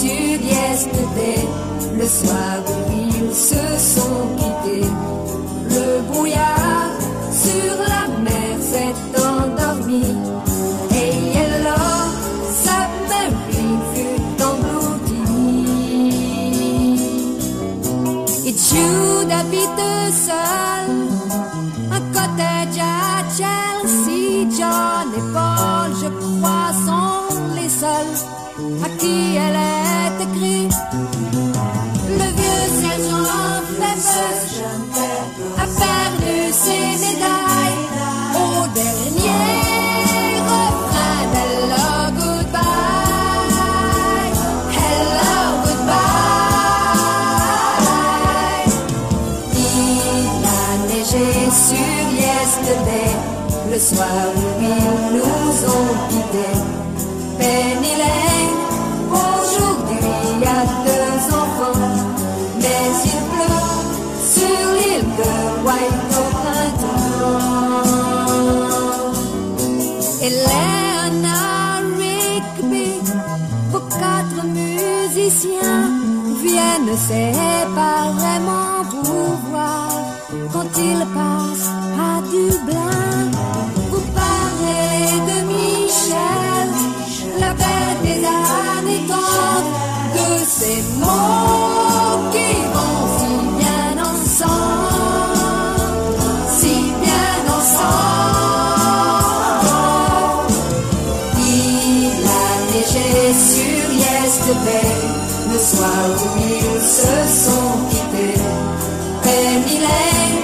sur Yesterday, le soir où ils se sont quittés. Le brouillard sur la mer s'est endormi, et Yellow Submarine fut engloutie. Et Jude habite seul un cottage à Chelsea. John et Paul, je crois, sont les seuls à qui elle est écrite. Le vieux sergent Pepper a perdu ses médailles au dernier refrain d'Hello Goodbye. Hello Goodbye. Il a neigé sur Yesterday, le soir où ils nous ont quittés. Penny Lane, aujourd'hui a 2 enfants, mais il pleut sur l'île de White au printemps. Et Leonard Rigby, vos 4 musiciens viennent séparément vous voir quand ils passent à Dublin. Vous parlez de Michel, la belle des années 30, de ces mots qui vont si bien ensemble, si bien ensemble. Il a neigé sur Yesterday, le soir où ils se sont quittés. Penny Lane,